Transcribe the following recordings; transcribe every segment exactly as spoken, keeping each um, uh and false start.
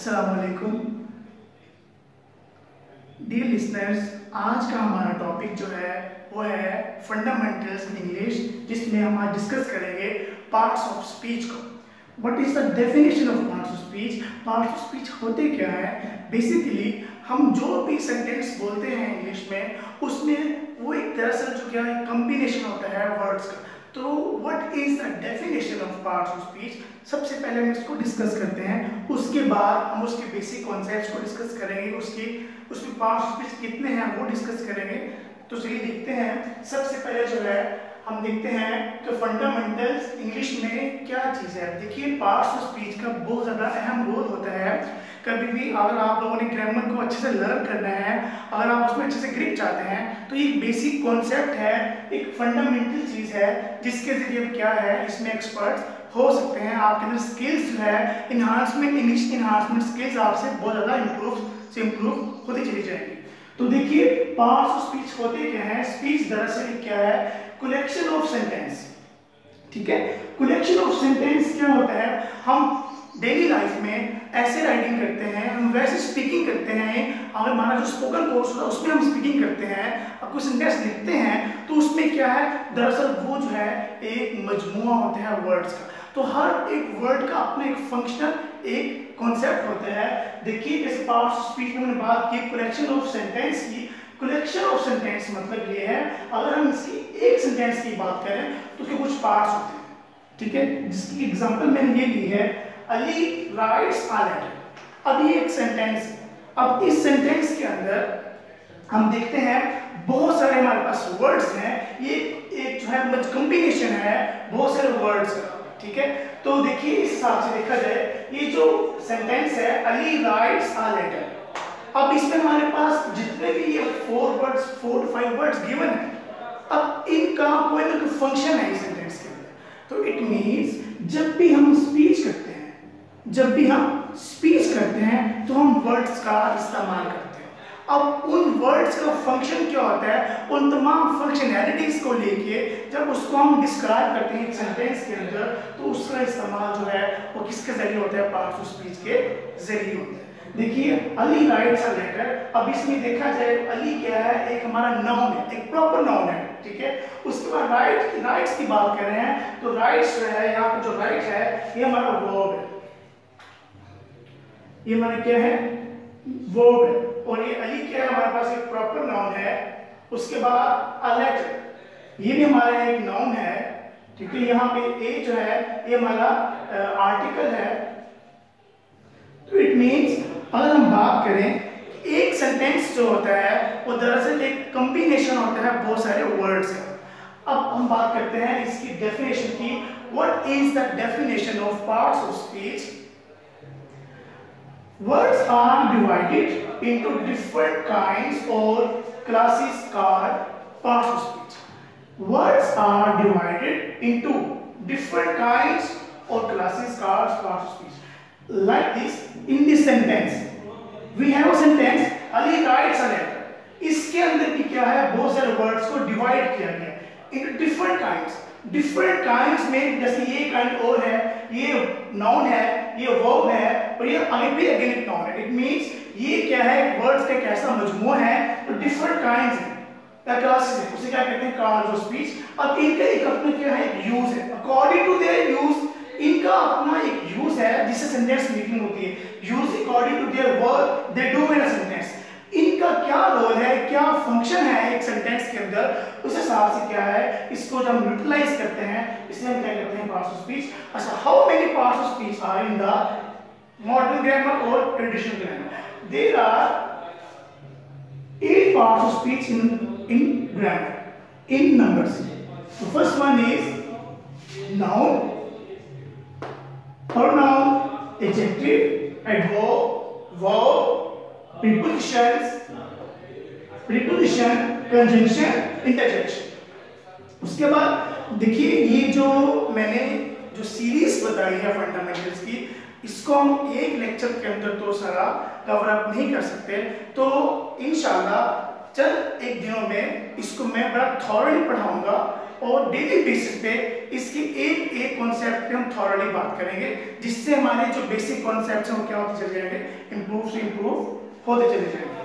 अस्सलामुअलैकुम dear listeners, आज का हमारा टॉपिक जो है वो है फंडामेंटल्स इन इंग्लिश, जिसमें हम आज डिस्कस करेंगे पार्ट्स ऑफ स्पीच को। What is the definition of parts of speech? Parts of speech होते क्या है? बेसिकली हम जो भी सेंटेंस बोलते हैं इंग्लिश में, उसमें वो एक दरअसल जो क्या है कॉम्बिनेशन होता है वर्ड्स का। तो what is the definition of parts of speech? सबसे पहले हम इसको डिस्कस करते हैं, उसके बाद हम उसके बेसिक कॉन्सेप्ट्स को डिस्कस करेंगे, उसकी उसमें पार्ट्स ऑफ स्पीच कितने हैं वो डिस्कस करेंगे। तो चलिए देखते हैं। सबसे पहले जो है हम देखते हैं कि फंडामेंटल्स इंग्लिश में क्या चीज़ है। देखिए, पार्ट्स ऑफ स्पीच का बहुत ज़्यादा अहम रोल होता है। कभी भी अगर आप लोगों ने ग्रामर को अच्छे से लर्न करना है, अगर आप उसमें अच्छे से ग्रिप चाहते हैं, तो ये बेसिक कॉन्सेप्ट है, एक फंडामेंटल चीज़ है जिसके जरिए क्या है इसमें एक्सपर्ट हो सकते हैं। आपके अंदर स्किल्स जो है इन्हांसमेंट, इंग्लिश इन्हांसमेंट स्किल्स आपसे बहुत ज़्यादा इम्प्रूव से इम्प्रूव होती चली जाएगी। तो देखिए, पार्ट्स ऑफ स्पीच होते क्या है? स्पीच दरअसल क्या है? Collection of sentence. ठीक है, कलेक्शन ऑफ सेंटेंस क्या होता है? हम डेली लाइफ में ऐसे राइटिंग करते हैं, हम वैसे स्पीकिंग करते हैं। अगर हमारा जो स्पोकन कोर्स होता है उसमें हम स्पीकिंग करते हैं, अब कोई सेंटेंस लिखते हैं तो उसमें क्या है, दरअसल वो जो है एक मजमुआ होता है वर्ड्स का। तो हर एक वर्ड का अपना एक फंक्शनल एक कॉन्सेप्ट होता है। देखिए, इस पार्ट्स ऑफ स्पीच में हमने बात की कलेक्शन ऑफ सेंटेंस की। कलेक्शन ऑफ सेंटेंस मतलब ये है, अगर हम इसकी एक सेंटेंस की बात करें तो उसके कुछ पार्ट्स होते हैं। ठीक है, जिसकी एग्जांपल मैंने ये ली है, अली राइट्स अ लेटर। अब ये एक सेंटेंस है। अब इस सेंटेंस के अंदर हम देखते हैं बहुत सारे हमारे पास वर्ड्स हैं। ये एक जो है कॉम्बिनेशन है बहुत सारे वर्ड्स का। ठीक है, तो देखिए इस हिसाब से देखा जाए, ये जो सेंटेंस है अली राइट्स अ लेटर, अब इसमें हमारे पास जितने भी ये four words four to five words given है, अब इनका कोई ना कोई फंक्शन है इस सेंटेंस के अंदर। तो इट मींस जब भी हम स्पीच करते हैं जब भी हम स्पीच करते हैं तो हम वर्ड्स का इस्तेमाल करते हैं। अब उन वर्ड्स का फंक्शन क्या होता है, उन तमाम फंक्शनैलिटीज को लेके जब उसको हम डिस्क्राइब करते हैं एक सेंटेंस के अंदर, तो उसका इस्तेमाल जो है वो किसके जरिए होता है? पार्ट्स ऑफ स्पीच के जरिए होता है। देखिए, अली राइट्स अ लेटर, अब इसमें देखा जाए अली क्या है, एक हमारा नाउन है, एक प्रॉपर नाउन है। ठीक है, उसके बाद राइट राइट्स की बात कर रहे हैं, तो राइट्स जो है यहाँ पे जो राइट है ये हमारा वर्ब है, ये हमारा क्या है? वर्ब है। और ये अली क्या है, हमारे पास एक प्रॉपर नाउन है। उसके बाद अ लेटर, ये भी हमारा एक नाउन है। ठीक है, यहाँ पे ए जो है ये हमारा आर्टिकल है। तो इट मींस अगर हम बात करें, एक सेंटेंस जो होता है वो दरअसल एक कॉम्बिनेशन होता है बहुत सारे वर्ड्स का। अब हम बात करते हैं इसकी डेफिनेशन की। What is the definition of parts of speech? Words are divided into different kinds or classes called parts of speech. Words are divided into different kinds or classes called parts of speech. Like this, in this sentence, we have a sentence, Ali writes a letter. इसके अंदर भी क्या है, बहुत सारे words को divide किया गया into different kinds. Different kinds में, जैसे ये काइंड और है, ये नाउन है, ये वर्ब है, और ये आगे भी अगेन एक नाउन है। इट मींस ये क्या है, वर्ड्स का कैसा मजमूआ है। तो डिफरेंट काइंड्स हैं, क्लासेस हैं, उसे क्या कहते हैं? Parts of speech. अब इनका एक अपना क्या है, एक यूज है। अकॉर्डिंग टू देयर यूज, इनका अपना एक यूज है जिससे सेंटेंस मेकिंग होती है। Use according to their work they do in a sentence. इनका क्या रोल है, क्या फंक्शन है एक सेंटेंस के अंदर, उस हिसाब से क्या है इसको जब हम यूटिलाइज करते हैं, इसे हम क्या कहते हैं? Parts of speech. अच्छा, how many parts of speech are in the modern grammar और traditional grammar? There are eight parts of speech in in grammar in numbers. The first one is noun, pronoun, adjective, adverb, verb, prepositions, preposition, conjunction, interjection। उसके बाद देखिए, ये जो मैंने जो series बताई है फंडामेंटल्स की, इसको हम एक लेक्चर के अंदर तो सारा कवर अप नहीं कर सकते। तो इंशाल्लाह चंद एक दिनों में इसको मैं बड़ा थॉरली पढ़ाऊंगा। और डेली बेसिस पे इसकी एक एक कॉन्सेप्ट पे हम थॉरली बात करेंगे, जिससे हमारे जो बेसिक कॉन्सेप्ट हैं वो क्या होते चले जाएंगे, इंप्रूव से इंप्रूव होते चले जाएंगे।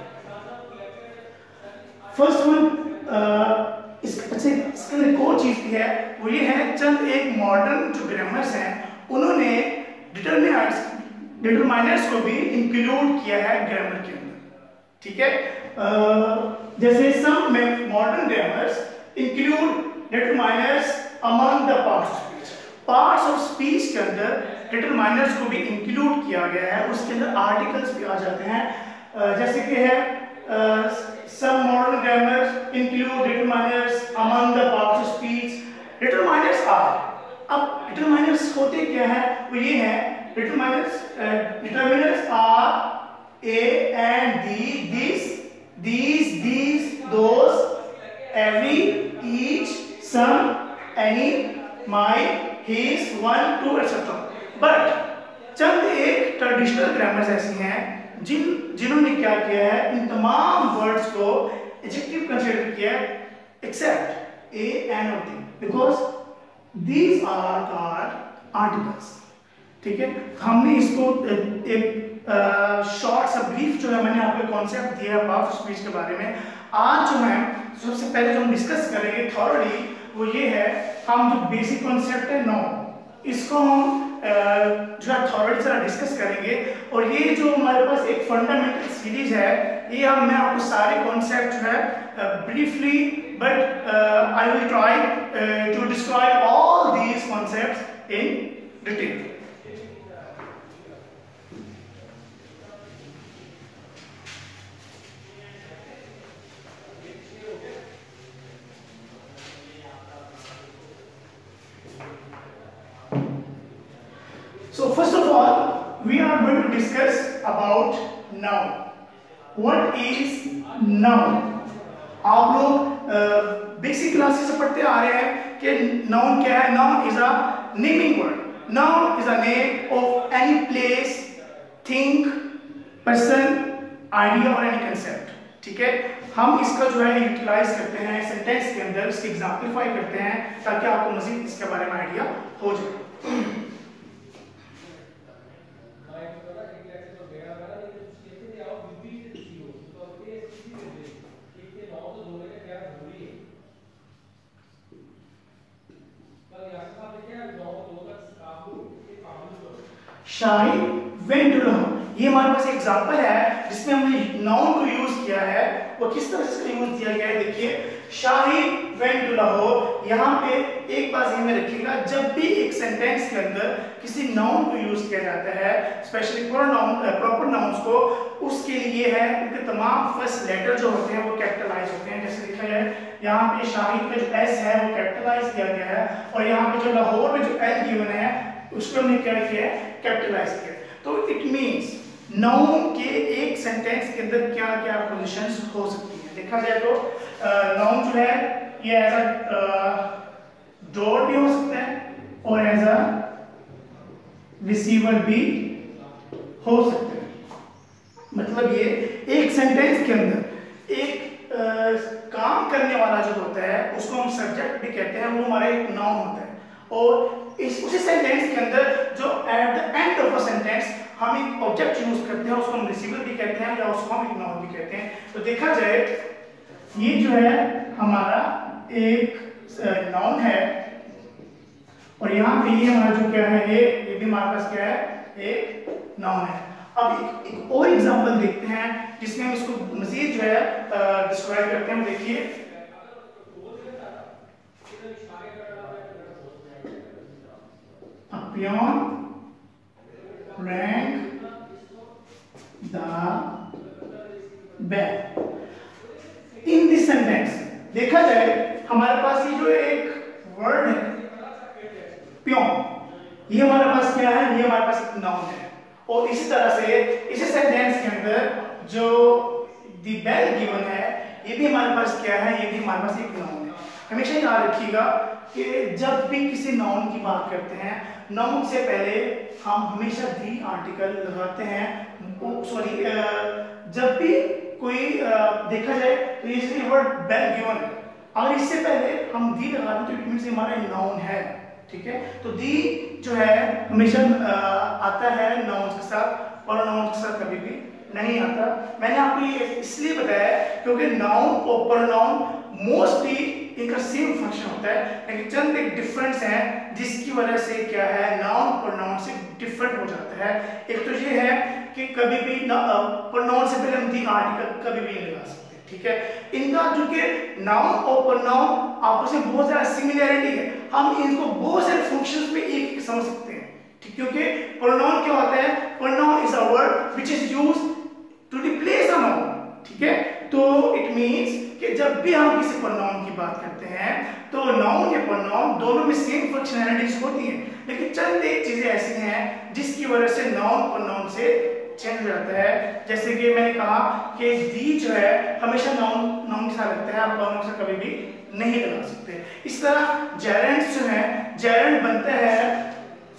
फर्स्ट वन इस अच्छा इसके लिए एक और चीज भी है, वो ये है चंद एक मॉडर्न जो ग्रामर्स हैं उन्होंने डिटरमिनर्स डिटरमाइनर्स को भी इंक्लूड किया है ग्रामर के अंदर, ठीक है। uh, जैसे some modern grammars include determiners among the parts of speech. Parts of speech के अंदर डिटरमाइनर्स को भी इंक्लूड किया गया है, उसके अंदर आर्टिकल्स भी आ जाते हैं। uh, जैसे कि है some modern grammars include determiners among the parts of speech. Determiners are, अब डिटरमाइनर्स होते क्या है, वो ये है determinants uh, determinants are a and the, this, these, these, those, every, each, some, any, my, his, one, two, et cetera. But चंद एक traditional grammars ऐसी हैं जिन जिन्होंने क्या किया है, इन तमाम वर्ड्स को एडजेक्टिव कंसीडर किया है except a and or the, because these are called articles, ठीक है। हमने इसको एक शॉर्ट सा ब्रीफ जो है मैंने आपको कॉन्सेप्ट दिया है पार्ट्स ऑफ स्पीच के बारे में। आज जो है सबसे पहले जो हम डिस्कस करेंगे थॉरली वो ये है, हम जो बेसिक कॉन्सेप्ट है नाउन, इसको हम जो है थॉरली से डिस्कस करेंगे। और ये जो हमारे पास एक फंडामेंटल सीरीज है, ये हम मैं आपको सारे कॉन्सेप्ट जो है briefly but I will try to describe all these concepts in detail. So first of all, we are going to discuss about noun. What is noun? आप लोग बेसिक क्लासेस से पढ़ते आ रहे हैं कि noun क्या है। Noun is a naming word. Noun is a name of any place, thing, person, idea or any concept, ठीक है। हम इसका जो है यूटिलाइज करते हैं सेंटेंस के अंदर, इसकी एग्जाम्पलीफाई करते हैं ताकि आपको मजीद इसके बारे में आइडिया हो जाए। शाही वेंट टू लहो, ये हमारे पास एग्जांपल है जिसमें हमने नाउन को यूज किया है। वो किस तरह से यूज किया गया है, देखिए शाही वेंट टू लहो। यहाँ पे एक बात ध्यान में रखिएगा, जब भी एक सेंटेंस के अंदर किसी नाउन को यूज किया जाता है, स्पेशली प्रोनाउन प्रॉपर नाउन्स को, उसके लिए है उनके तमाम फर्स्ट लेटर जो होते हैं वो कैपिटलाइज होते हैं। जैसे लिखा है यहाँ पे शाही का जो एस है वो कैपिटलाइज किया गया है, और यहाँ पे जो लाहौर में जो एल गिवन है उसको हमने क्या किया है, कैपिटलाइज किया। तो इट मींस नाउन के एक सेंटेंस के अंदर क्या क्या पोजीशंस हो सकती हैं। देखा जाए तो नाउन जो है ये एज अ डोर भी हो सकता है और एज अ रिसीवर भी हो सकता है। मतलब ये एक सेंटेंस के अंदर एक आ, काम करने वाला जो होता है उसको हम सब्जेक्ट भी कहते हैं, वो हमारा एक नाउन होता है। और इस उसी सेंटेंस के अंदर जो at the end of a sentence हम एक ऑब्जेक्ट यूज करते हैं, उसको हम रिसीवर भी कहते हैं या उसको हम एक नाउन भी कहते हैं। तो देखा जाए ये जो है हमारा एक नाउन है, और यहाँ पे ये हमारा जो क्या है, ये ये भी हमारे पास क्या है, एक नाउन है। अब एक, एक और एग्जांपल देखते हैं जिसमें हम इसको मजीद जो है डिस्क्राइब करते हैं। देखिए a peon rang the bell। in this sentence देखा जाए हमारे पास ये जो एक वर्ड है पियोन, ये हमारे पास क्या है, ये हमारे पास एक नाउन है। और इसी तरह से इसी सेंटेंस के अंदर जो दी बेल गिवन है ये भी हमारे पास क्या है, ये भी हमारे पास एक नाउन है। हमेशा याद रखिएगा कि जब भी किसी नाउन की बात करते हैं, नाउन से पहले हम हमेशा दी आर्टिकल लगाते हैं। सॉरी, जब भी कोई देखा जाए तो ये वर्ड बेल गिवन है, अगर इससे पहले हम दी लगा दें तो इट मीन्स हमारा नाउन है, ठीक है। तो दी जो है हमेशा आता है नाउन के साथ और नाउन के साथ कभी भी नहीं आता। मैंने आपको ये इसलिए बताया क्योंकि नाउन और प्रोनाउन मोस्टली इनका सेम फंक्शन होता है, लेकिन चंद एक डिफरेंस है जिसकी वजह से क्या है नाउन प्रोनाउन से डिफरेंट हो जाता है। एक तो ये है कि कभी भी प्रोनाउन से पहले हम दी आर्टिकल कभी भी नहीं लगा सकते, ठीक है। इनका जो कि नाउन और प्रोनाउन आपस में बहुत ज्यादा सिमिलरिटी है, हम इनको बहुत सारे फंक्शंस में एक एक समझ सकते हैं, ठीक। क्योंकि प्रोनाउन क्या होता है, pronoun is a word which is used to replace a noun, ठीक है। तो इट मींस कि जब भी हम किसी प्रोनाउन की बात करते हैं तो नाउन या प्रोनाउन दोनों में सेम फंक्शनैलिटीज होती हैं, लेकिन चंद एक चीजें ऐसी हैं जिसकी वजह से नाउन प्रोनाउन से चेंज हो जाता है। जैसे कि मैंने कहा कि दी जो है हमेशा नाउन नाउन के साथ लगता है, आप प्रोनाउन से कभी भी नहीं लगा सकते। इस तरह जेरेंट्स जो है, जेरेंट बनता है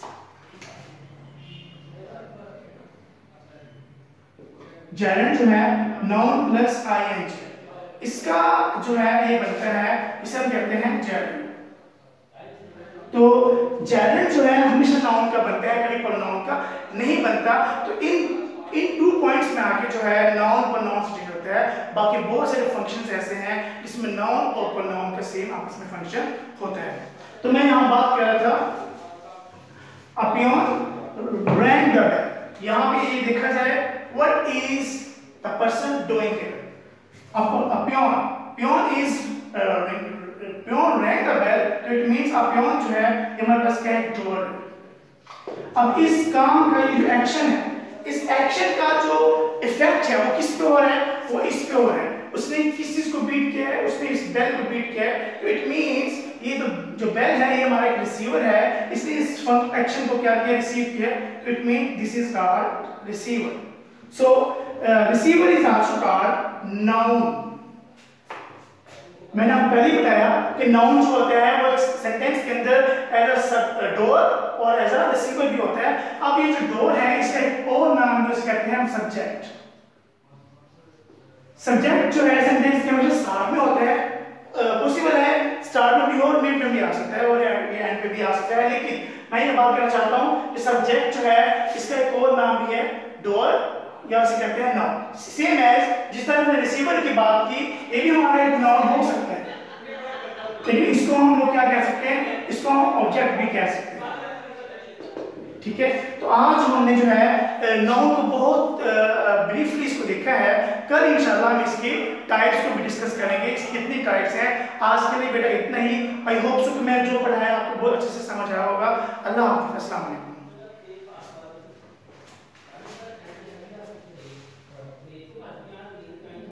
जेरेंट जो है नाउन प्लस आईएनजी, इसका जो है ये बनता है, इसे हम कहते हैं जेरेंट। तो जेरेंट जो है हमेशा नाउन का बनता है, कभी प्रोनाउन का नहीं बनता। तो इन इन टू पॉइंट्स में आके जो है नाउन प्रोनाउन से चेंज होता है। बाकी बहुत सारे फंक्शंस ऐसे हैं जिसमें नाउन और प्रोनाउन का सेम आपस में फंक्शन होता है। तो मैं यहाँ बात कर रहा था अपॉन रैंक द बेल। यहाँ पे ये देखा जाए what is the person doing here? A peon, peon is uh, peon rang the bell, तो it means a peon जो है ये हमारे पास क्या है, डोर। अब इस काम का ये जो एक्शन है, इस एक्शन का जो इफेक्ट है वो किस पे हो रहा है, वो इस पे हो रहा है। उसने किस चीज को बीट किया है, उसने इस बेल को बीट किया है। तो इट मींस ये तो जो बेल है ये हमारा एक रिसीवर है, इसने इस एक्शन को क्या किया, रिसीव किया। तो it means this is called receiver. So uh, receiver is also called noun। मैंने आपको पहले ही बताया कि नाउन जो होता है वो सेंटेंस के अंदर एज अ डोर और एज अ रिसीवर भी होता है। अब ये जो डोर है इसका एक और नाम यूज करते हैं हम, सब्जेक्ट। सब्जेक्ट जो है सेंटेंस के हमेशा स्टार्ट में होता है, पॉसिबल है स्टार्ट में भी हो और मिड में भी आ सकता है और ये एंड पे भी आ सकता है। लेकिन मैं ये बात करना चाहता हूँ कि सब्जेक्ट जो है इसका एक और नाम भी है डोर, या उसे कहते हैं नाउन। सेम एज जिस तरह हमने रिसीवर की बात की, ये भी हमारा एक नाउन हो सकता है, लेकिन इसको हम लोग क्या कह सकते हैं, इसको हम ऑब्जेक्ट भी कह सकते हैं, ठीक है। तो आज हमने जो है नाउन को बहुत ब्रीफली इसको देखा है। कल इंशाल्लाह हम इसकी टाइप्स को भी डिस्कस करेंगे, इसकी कितनी टाइप्स हैं। आज के लिए बेटा इतना ही। आई होप सो कि मैं जो पढ़ाया आपको बहुत अच्छे से समझ आया होगा। अल्लाह हाफिज़, अस्सलाम वालेकुम।